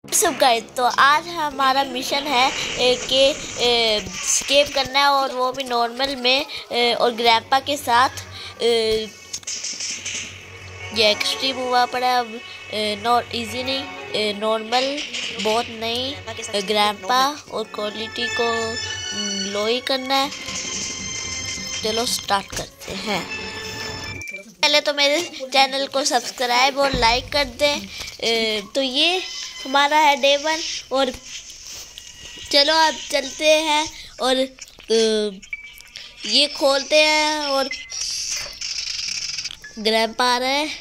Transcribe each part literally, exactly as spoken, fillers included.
सब गाइस, तो आज हमारा मिशन है कि स्केप करना है और वो भी नॉर्मल में ए, और ग्रैंपा के साथ। ए, ये एक्सट्रीम हुआ पड़ा है अब, नॉट इजी नहीं, नॉर्मल बहुत नहीं, ग्रैंपा और क्वालिटी को लो ही करना है। चलो स्टार्ट करते हैं। पहले तो मेरे चैनल को सब्सक्राइब और लाइक कर दें। ए, तो ये हमारा है डे वन और चलो अब चलते हैं और ये खोलते हैं और ग्रैंपा आ रहा है।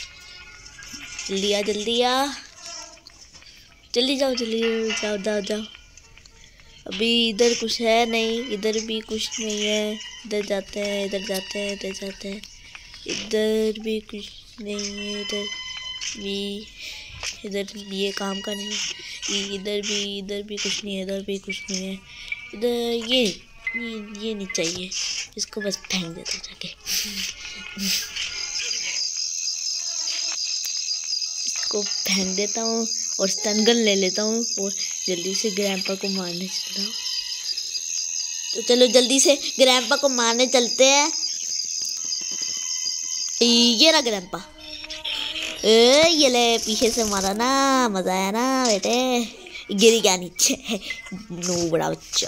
लिया जल्दी आ, जल्दी जाओ जल्दी जाओ जाओ जाओ। अभी इधर कुछ है नहीं, इधर भी कुछ नहीं है। इधर जाते हैं, इधर जाते हैं, इधर जाते हैं, इधर भी कुछ नहीं है, इधर भी, इधर ये काम का नहीं है, इधर भी इधर भी कुछ नहीं है, इधर भी कुछ नहीं है, इधर ये ये ये नहीं चाहिए, इसको बस फेंक देता जाके। इसको फेंक देता हूँ और स्टन गन ले लेता हूँ और जल्दी से ग्रैंपा को मारने चलता हूँ। तो चलो जल्दी से ग्रैंपा को मारने चलते हैं। ये रहा ग्रैंपा, ए ये ले पीछे से मारा ना, मजा आया ना बेटे। गिर गया नीचे, नो बड़ा बच्चा।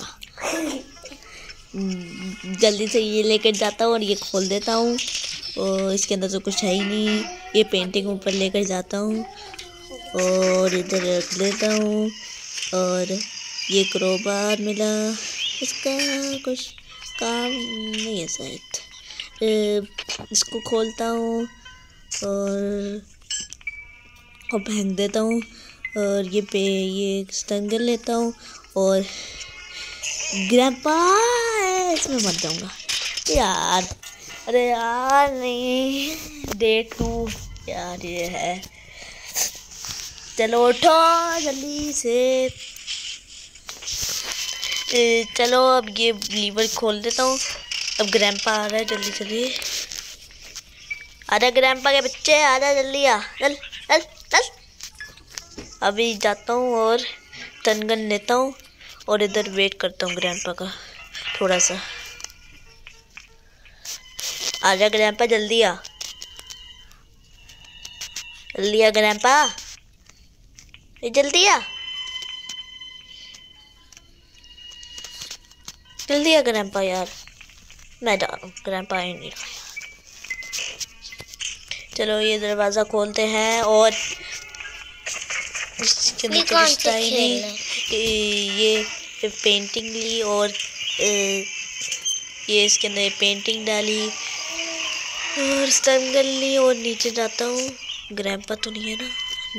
जल्दी से ये लेकर जाता हूँ और ये खोल देता हूँ और इसके अंदर तो कुछ है ही नहीं। ये पेंटिंग ऊपर लेकर जाता हूँ और इधर रख देता हूँ और ये क्रोबार मिला, इसका कुछ काम नहीं है शायद। इसको खोलता हूँ और और फेंक देता हूँ और ये पे ये स्टन गन लेता हूँ और ग्रैंपा इसमें मर जाऊँगा यार। अरे यार नहीं, डे टू यार ये है। चलो उठो जल्दी से। ए, चलो अब ये लीवर खोल देता हूँ। अब ग्रैंपा आ रहा है, जल्दी जल्दी आजा ग्रैंपा के बच्चे, आजा जल्दी आ, चल चल चल। अभी जाता हूँ और स्टन गन लेता हूँ और इधर वेट करता हूँ ग्रैंपा का थोड़ा सा। आजा ग्रैंपा जल्दी आ, जल्दी आ ग्रैंपा, जल्दी आ जल्दी आ ग्रैंपा यार। मैं जा रहा हूँ, ग्रैंपा ही नहीं रहा। चलो ये दरवाज़ा खोलते हैं और इसके अंदर तो कुछ था ही नहीं। ये पेंटिंग ली और ये इसके अंदर पेंटिंग डाली और स्टन गन ली और नीचे जाता हूँ। ग्रैंपा तो नहीं है ना?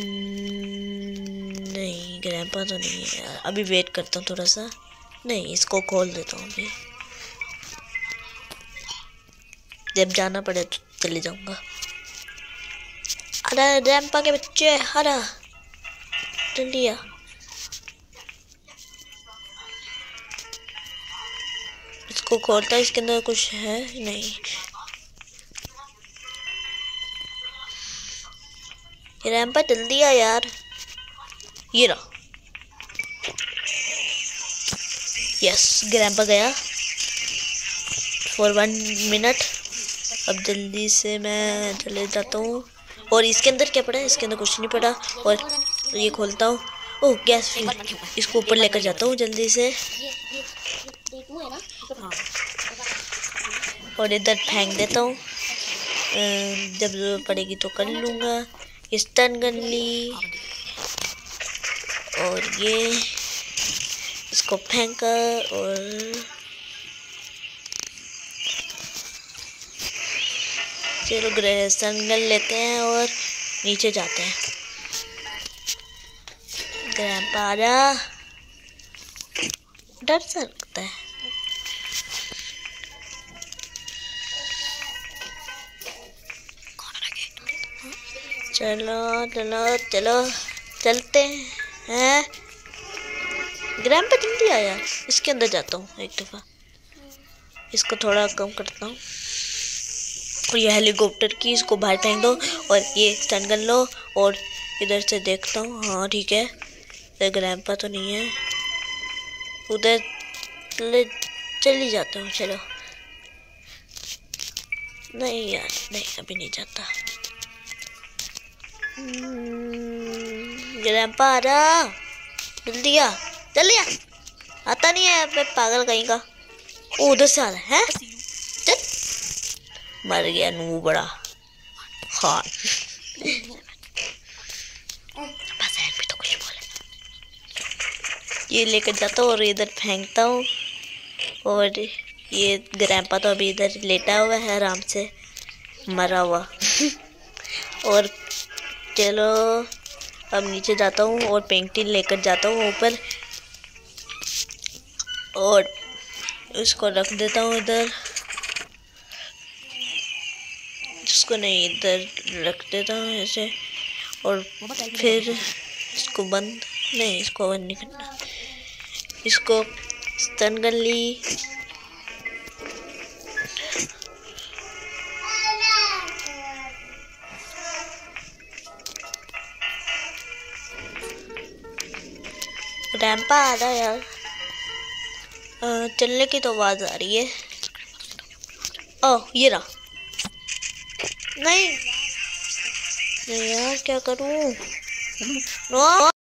नहीं ग्रैंपा तो नहीं है यार। अभी वेट करता हूँ थोड़ा सा। नहीं इसको खोल देता हूँ अभी, जब जाना पड़े तो चले जाऊँगा। अरे ग्रैंपा के बच्चे, हरा जल्दी आ। इसको खोलता है, इसके अंदर कुछ है नहीं। ग्रैंपा जल्दी आ यार। ये रहा, यस ग्रैंपा गया फॉर वन मिनट। अब जल्दी से मैं चले जाता हूँ और इसके अंदर क्या पड़ा है? इसके अंदर कुछ नहीं पड़ा और ये खोलता हूँ। ओह गैस फ्यूल, इसको ऊपर लेकर जाता हूँ जल्दी से और इधर फेंक देता हूँ। जब जरूरत पड़ेगी तो कर लूँगा। ये स्टन गन ली और ये इसको फेंका और चलो ग्रह स्टन गन लेते हैं और नीचे जाते हैं। ग्रैंपा आ जा, डर सा लगता है। चलो चलो चलो चलते हैं। ग्रैंपा जल्दी आया, इसके अंदर जाता हूँ एक दफ़ा, इसको थोड़ा कम करता हूँ और ये हेलीकॉप्टर की इसको बाहर फेंक दो और ये स्टन गन लो और इधर से देखता हूँ। हाँ ठीक है, इधर ग्रैंपा तो नहीं है, उधर चली जाता हूँ। चलो नहीं यार, नहीं अभी नहीं जाता। ग्रैंपा आ रहा, जल्दी आ, जल्दी आ। आता नहीं है मैं पागल कहीं का। ओ उधर से आ रहा है, चल मर गया नू बड़ा खान। बस यार भी तो कुछ बोले। ये लेकर जाता हूँ और इधर फेंकता हूँ। और ये ग्रैंपा तो अभी इधर लेटा हुआ है आराम से, मरा हुआ। और चलो अब नीचे जाता हूँ और पेंटिंग लेकर जाता हूँ ऊपर, और इसको रख देता हूँ इधर। इसको नहीं, इधर रख देता हूँ ऐसे। और फिर इसको बंद, नहीं इसको बंद नहीं करना, इसको स्टन कर ली। ग्रैंपा आ रहा है यार, आ, चलने की तो आवाज आ रही है। ओह ये रहा। नहीं नहीं यार क्या करूं। नो